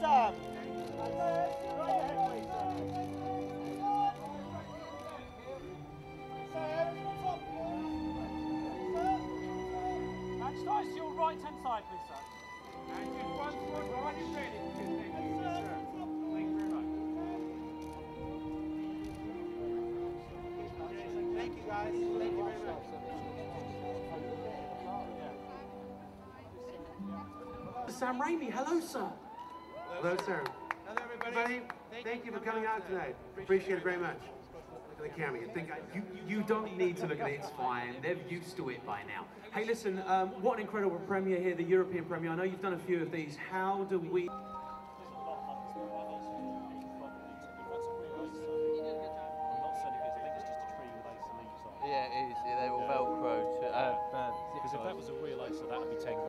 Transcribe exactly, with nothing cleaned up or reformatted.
Sam. Right ahead, please, sir. Match ties to your right hand side, please, sir. And just one foot right in ready. Thank you, sir. Thank you very much. Thank you, guys. Thank you very much. Sam Raimi, hello, sir. Hello, sir. Hello, everybody. Everybody, thank, thank you for coming out tonight. Appreciate it very much. Look at the camera. You think I, You, you don't need to look at it, it's fine. They're used to it by now. Hey, listen, um, what an incredible premiere here, the European premiere. I know you've done a few of these. How do we... Yeah, it is. Yeah, they were Velcro. To, uh, uh, Because if that was a real lace, that would be ten.